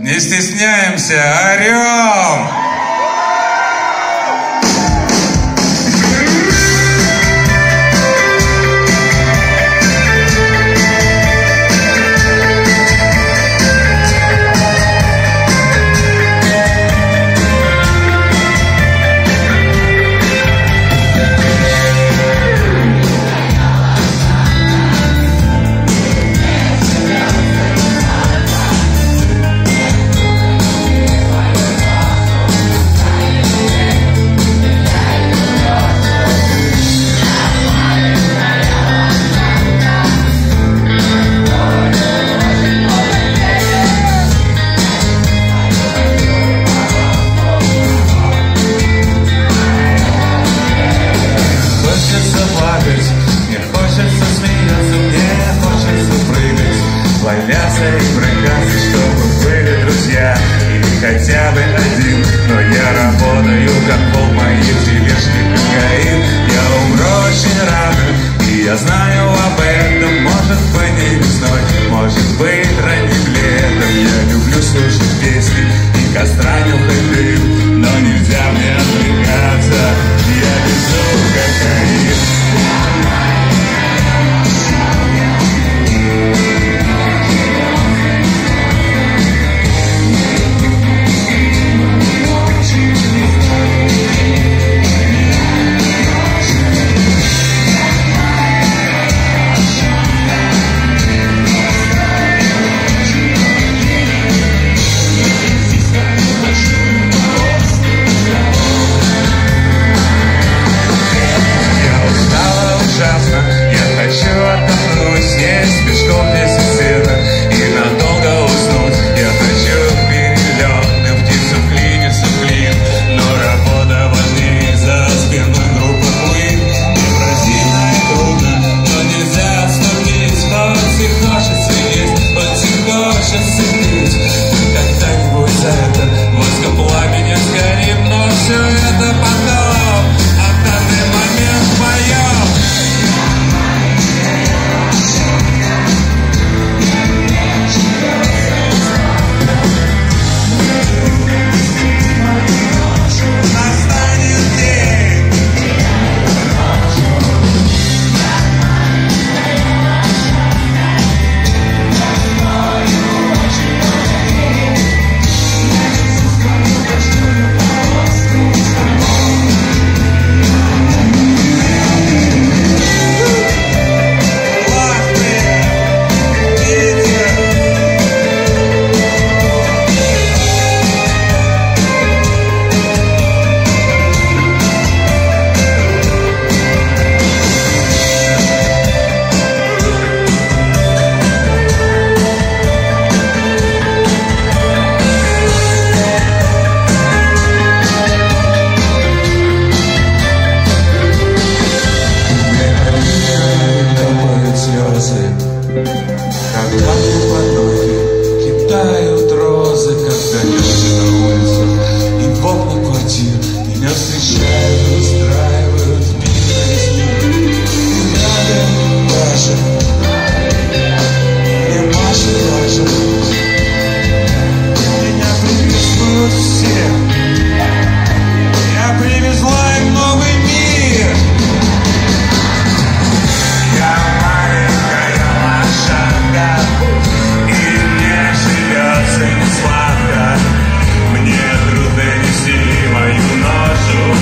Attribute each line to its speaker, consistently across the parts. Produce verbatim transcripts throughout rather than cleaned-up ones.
Speaker 1: Не стесняемся, орем!
Speaker 2: Валяться и прыгаться, чтобы были друзья или хотя бы один. Но я работаю, как пол моей тележки кокаин. Я умру очень рано, и я знаю об этом. Может быть и весной, может быть ранним летом. Я люблю слушать песни и костра нюхать дым, но нельзя мне отвлекаться, я везу кокаин.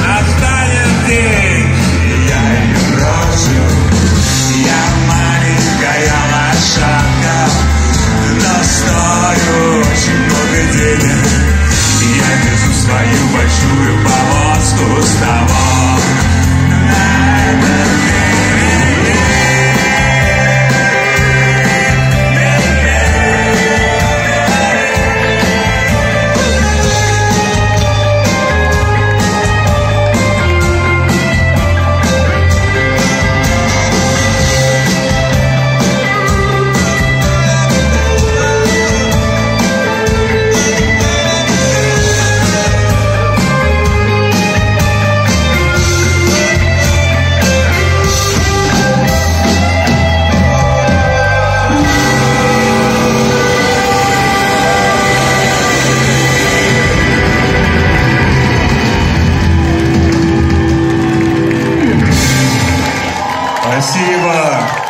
Speaker 2: Настанет день, и я ее рожу. Я маленькая
Speaker 1: Спасибо.